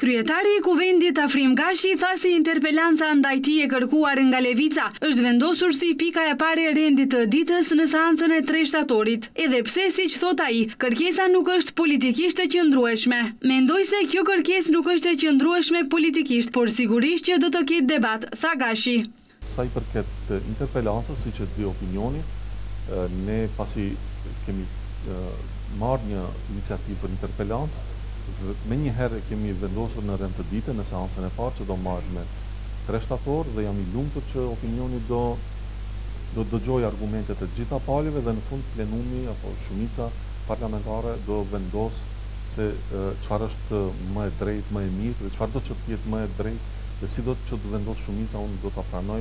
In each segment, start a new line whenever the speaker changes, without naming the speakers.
Kryetari i Kuvendit Afrim Gashi tha se interpelanca ndaj tij e kërkuar nga Levica është vendosur si pika e parë e rendit të ditës në seancën e 3 shtatorit. Edhe pse, siç thot ai, kërkesa nuk është politikisht e qëndrueshme. Mendoj se kjo kërkesë nuk është e qëndrueshme politikisht, por sigurisht që do të ketë debat, tha Gashi.
Sa i përket interpelancës, siç e di opinioni, ne pasi kemi marrë një iniciativë për interpelancë, me njëherë kemi vendosur në rend të dite në seancën e parë që do marrë me 3 shtator dhe jam i lumtur që opinioni do dëgjoj argumentet e gjitha palëve dhe në fund plenumi apo shumica parlamentare do vendos se çfarë është më e drejtë, më e mirë dhe çfarë do të jetë më e drejtë dhe si do të vendos shumica, unë do ta pranoj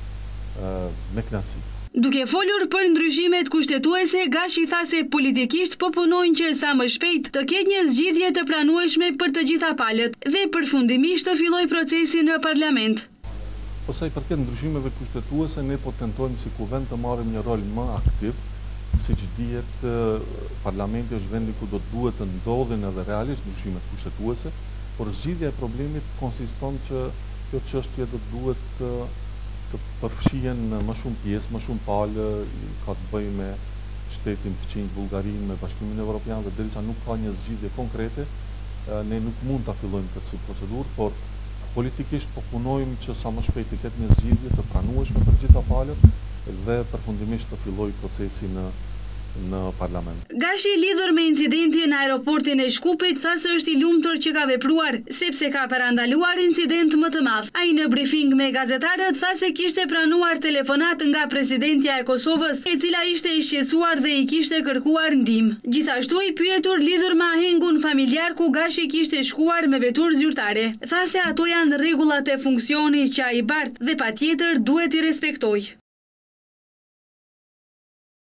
me kënaqësi.
Duke folur për ndryshimet kushtetuese, Gashi tha se politikisht po punojnë që sa më shpejt të ketë një zgjidhje të pranueshme për të gjitha palët dhe përfundimisht të fillojë procesi në parlament.
Po sa i përket ndryshimeve kushtetuese, ne po tentojmë si kuvend të marrim një rol më aktiv, siç dihet, parlamenti është vendi ku do duhet të ndodhin edhe realisht ndryshimet kushtetuese, por zgjidhja e problemit konsiston që kjo çështje do duhet të përfshihen në më shumë pjesë, më shumë palë, ka të bëjë me shtetin fëqinj, Bullgarinë, me Bashkimin Evropian, dhe derisa nuk ka një zgjidhje konkrete, ne nuk mund ta fillojmë këtë si procedurë, por politikisht po punojmë që sa më shpejt të ketë një zgjidhje të pranueshme për gjitha palët dhe përfundimisht të fillojë procesi në parlament.
Gashi, lidhur me incidentin në aeroportin e Shkupit, tha se është i lumtur që ka vepruar, sepse ka parandaluar incident më të madh. Ai në brifing me gazetarët tha se kishte pranuar telefonat nga presidentja e Kosovës, e cila ishte i shqetësuar dhe i kishte kërkuar ndihmë. Gjithashtu i pyetur lidhur me ahengun familjar ku Gashi kishte shkuar me veturë zyrtare. Tha se ato janë rregullat e funksionit që ai bart dhe patjetër duhet i respektojë.